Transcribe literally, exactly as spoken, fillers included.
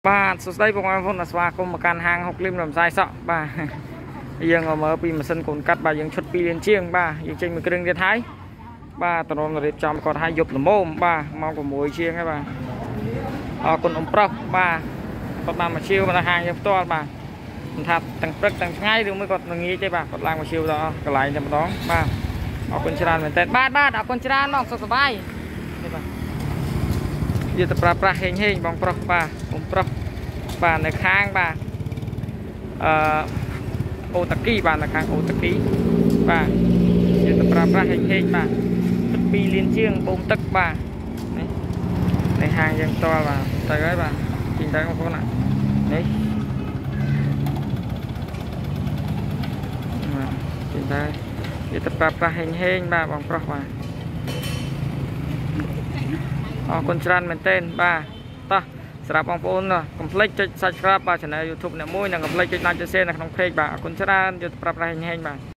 បាទសួស្តីបងប្អូនស្វាគមន៍មកកាន់ហាងហុកលឹមរំសាយសក់បាទយើងមើលពីម៉ាស៊ីនកូនកាត់បាទយើងឈុតពីរលានជាងបាទយើងចេញមួយគ្រឿងទៀតហើយបាទតរំរៀបចំគាត់ឲ្យយប់ល្មមបាទម៉ោងប្រាំមួយជាងហើយបាទអរគុណអ៊ំប្រុសបាទគាត់បានមកជិះមកហាងយើងផ្ទាល់បាទមិនថាទាំងព្រឹកទាំងថ្ងៃឬមួយគាត់ងាយទេបាទគាត់ឡើងមកជិះដល់កន្លែងតែម្ដងបាទអរគុណច្រើនមែនតើបាទបាទអរគុណច្រើនបងសុខសប្បាយនេះបាទយកទៅប្រើប្រាស់ហេងហេងបងប្រុសបាទអ៊ំប្រុសបាទនៅខាងបាទអឺអូតាគីបាទនៅខាងអូតាគីបាទយកទៅប្រើប្រាស់ហេងហេងបាទពីរលានជាងបូមទឹកបាទនេះនៅហាងយើងផ្ទាល់បាទទៅហើយបាទជិះទៅបងប្អូននេះជិះទៅយកទៅប្រើប្រាស់ហេងហេងបាទបងប្រុសបាទអរគុណច្រើនមែនទែនបាទតោះសម្រាប់បងប្អូនកុំភ្លេចចុច Subscribe បាទ Channel YouTube អ្នកមួយនិងកុំភ្លេចចុច Like ចុច Share នៅក្នុង Page បាទអរគុណច្រើនយកទៅប្រើប្រាស់ហេងហេងបាទ